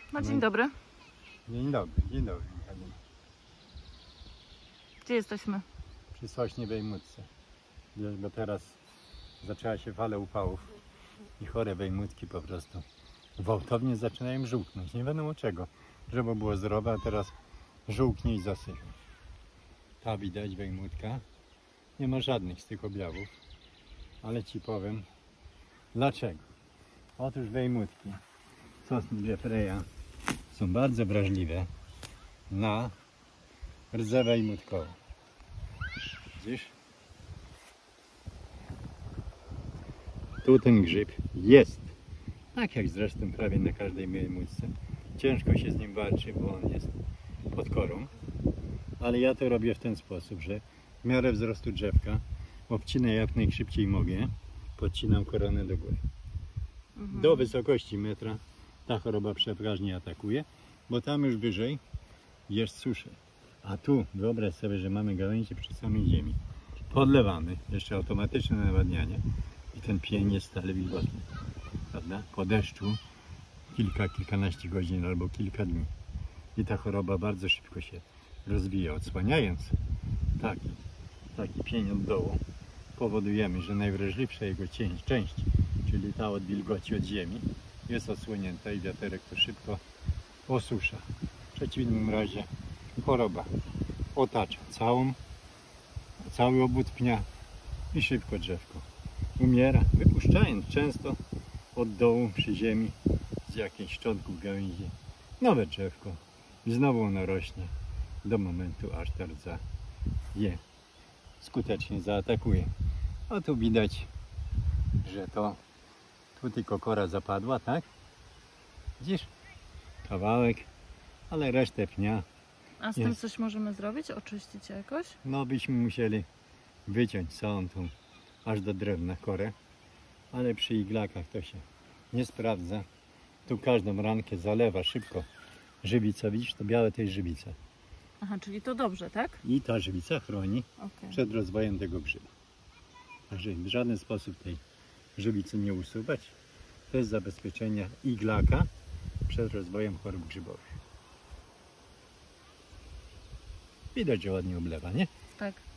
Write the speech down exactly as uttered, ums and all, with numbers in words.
No dzień dobry. Dzień dobry, dzień dobry. Gdzie jesteśmy? Przy Sośnie Wejmutce. Bo teraz zaczęła się fala upałów i chore wejmutki po prostu gwałtownie zaczynają żółknąć. Nie wiadomo czego. Drzewo było zdrowe, a teraz żółknie i zasypie. Ta widać wejmutka. Nie ma żadnych z tych objawów. Ale ci powiem dlaczego. Otóż wejmutki Sosny Jeffreya są bardzo wrażliwe na rdzę wejmutkową. Widzisz? Tu ten grzyb jest. Tak jak zresztą prawie na każdej wejmutce. Ciężko się z nim walczy, bo on jest pod korą. Ale ja to robię w ten sposób, że w miarę wzrostu drzewka obcinę jak najszybciej mogę. Podcinam koronę do góry. Mhm. Do wysokości metra ta choroba przeważnie atakuje, bo tam już wyżej jest suszy. A tu wyobraź sobie, że mamy gałęzie przy samej ziemi. Podlewamy, jeszcze automatyczne nawadnianie i ten pień jest stale wilgotny. Prawda? Po deszczu kilka, kilkanaście godzin albo kilka dni. I ta choroba bardzo szybko się rozwija. Odsłaniając taki, taki pień od dołu, powodujemy, że najwrażliwsza jego część, część, czyli ta od wilgoci od ziemi, jest odsłonięta i wiaterek to szybko osusza. W przeciwnym razie choroba otacza całą, cały obwód pnia i szybko drzewko umiera, wypuszczając często od dołu przy ziemi z jakichś szczątków gałęzi nowe drzewko i znowu ono rośnie do momentu, aż ta rdza je skutecznie zaatakuje. A tu widać, że to tu tylko kora zapadła, tak? Widzisz? Kawałek, ale resztę pnia. A z tym coś możemy zrobić? Oczyścić jakoś? No byśmy musieli wyciąć całą tą aż do drewna korę, ale przy iglakach to się nie sprawdza. Tu każdą rankę zalewa szybko żywica. Widzisz, to białe to jest żywica. Aha, czyli to dobrze, tak? I ta żywica chroni okay. przed rozwojem tego grzyba. Także w żaden sposób tej żywicy nie usuwać. To jest zabezpieczenie iglaka przed rozwojem chorób grzybowych. Widać, że ładnie oblewa, nie? Tak.